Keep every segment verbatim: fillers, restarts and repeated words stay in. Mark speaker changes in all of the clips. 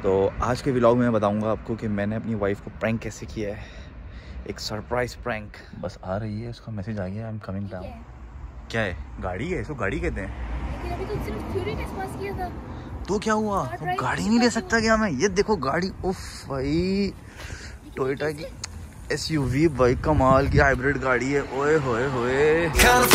Speaker 1: तो आज के व्लॉग में मैं बताऊंगा आपको कि मैंने अपनी वाइफ को प्रैंक कैसे किया है। एक सरप्राइज प्रैंक। बस आ रही है, उसका मैसेज आ गया, आई एम कमिंग डाउन। क्या है? गाड़ी है, इसको गाड़ी कहते हैं। लेकिन अभी तो सिर्फ थ्योरी टेस्ट पास किया था। तो क्या हुआ? वो गाड़ी नहीं ले सकता क्या मैं? ये देखो गाड़ी, उफ भाई, टोयोटा की एसयूवी भाई, कमाल की हाइब्रिड गाड़ी है। ओए होए होए।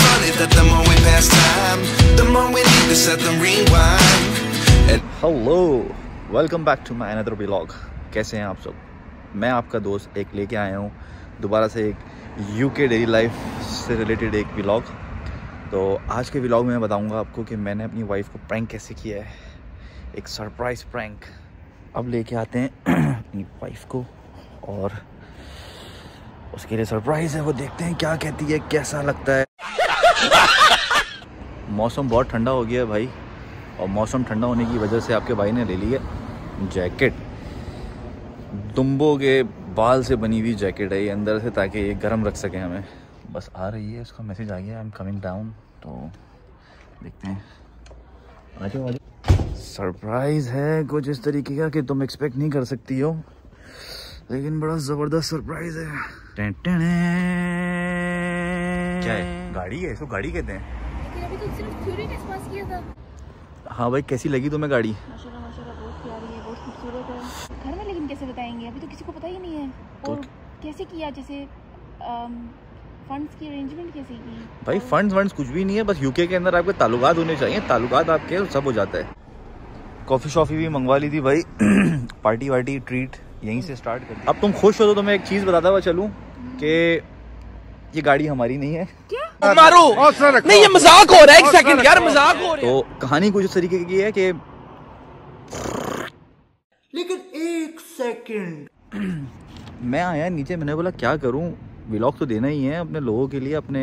Speaker 1: Hello, welcome back to my another vlog. कैसे हैं आप सब? मैं आपका दोस्त एक लेके आया हूँ दोबारा से एक यूके डेली लाइफ से रिलेटेड एक व्लॉग। तो आज के व्लॉग में मैं बताऊंगा आपको कि मैंने अपनी वाइफ को प्रैंक कैसे किया है। एक सरप्राइज प्रैंक। अब लेके आते हैं अपनी वाइफ को और उसके लिए सरप्राइज है, वो देखते हैं क्या कहती है, कैसा लगता है। मौसम बहुत ठंडा हो गया है भाई, और मौसम ठंडा होने की वजह से आपके भाई ने ले ली है जैकेट। दुम्बों के बाल से बनी हुई जैकेट है ये अंदर से, ताकि ये गर्म रख सके हमें। बस आ रही है, उसका मैसेज आ गया, आई एम कमिंग डाउन। तो देखते हैं, आ जाओ आ जाओ। सरप्राइज है कुछ इस तरीके का कि तुम एक्सपेक्ट नहीं कर सकती हो, लेकिन बड़ा जबरदस्त सरप्राइज है। टें टें। क्या है? गाड़ी है, इसको गाड़ी कहते हैं। लेकिन अभी तो सिर्फ थ्योरी टेस्ट पास किया था। हाँ भाई, कैसी लगी तुम्हें गाड़ी?
Speaker 2: माशाल्लाह माशाल्लाह, बहुत प्यारी है, बहुत खूबसूरत है। घर में लेकिन कैसे बताएंगे? अभी तो किसी को पता ही नहीं है। और तो कैसे किया, जैसे फंड्स की अरेंजमेंट कैसे की?
Speaker 1: भाई फंड्स वंड्स कुछ भी नहीं है, बस यूके के अंदर आपके ताल्लुकात होने चाहिए। ताल्लुकात आपके सब हो जाता है। कॉफ़ी शॉफ़ी भी मंगवा ली थी भाई। पार्टी वार्टी ट्रीट यहीं से स्टार्ट कर दी। अब तुम खुश हो तो मैं एक चीज़ बताता हुआ चलूँ कि ये गाड़ी हमारी नहीं है।
Speaker 2: क्या?
Speaker 3: मारो नहीं, ये मजाक हो रहा है। एक सेकंड यार, मजाक हो रहा है।
Speaker 1: तो कहानी कुछ इस तरीके की है कि
Speaker 3: लेकिन एक सेकंड
Speaker 1: मैं आया नीचे, मैंने बोला क्या करूं, व्लॉग तो देना ही है अपने लोगों के लिए, अपने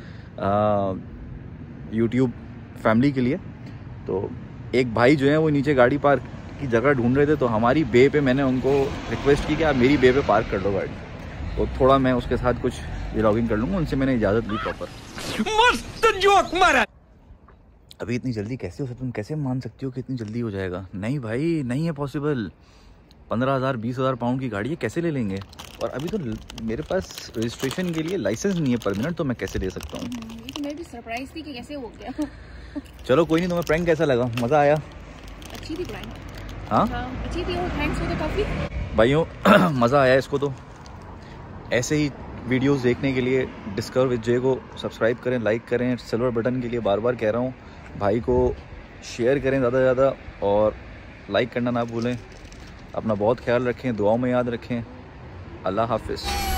Speaker 1: यूट्यूब फैमिली के लिए। तो एक भाई जो है वो नीचे गाड़ी पार्क की जगह ढूंढ रहे थे, तो हमारी बे पे मैंने उनको रिक्वेस्ट की कि आप मेरी बे पे पार्क कर दो गाड़ी। तो थोड़ा मैं उसके साथ कुछ व्लॉगिंग कर लूँगा, उनसे मैंने इजाज़त ली प्रॉपर।
Speaker 3: मस्त जोक मारा।
Speaker 1: अभी इतनी जल्दी कैसे हो सकती, तुम कैसे मान सकती हो कि इतनी जल्दी हो जाएगा? नहीं भाई, नहीं है पॉसिबल। पंद्रह हज़ार बीस हज़ार पाउंड की गाड़ी है, कैसे ले लेंगे? और अभी तो मेरे पास रजिस्ट्रेशन के लिए लाइसेंस नहीं है परमानेंट, तो मैं कैसे ले सकता हूँ?
Speaker 2: मैं भी सरप्राइज थी कि कैसे हो गया।
Speaker 1: चलो कोई नहीं, तुम्हें प्रैंक कैसा लगा? मज़ा आया?
Speaker 2: अच्छी थी प्रैंक।
Speaker 1: हाँ
Speaker 2: अच्छी थी, और थैंक्स फॉर द कॉफी
Speaker 1: भाइयों। मज़ा आया इसको। तो ऐसे ही वीडियोस देखने के लिए डिस्कवर विद जे को सब्सक्राइब करें, लाइक करें। सिल्वर बटन के लिए बार बार कह रहा हूँ, भाई को शेयर करें ज़्यादा से ज़्यादा, और लाइक करना ना भूलें। अपना बहुत ख्याल रखें, दुआओं में याद रखें। अल्लाह हाफिज़।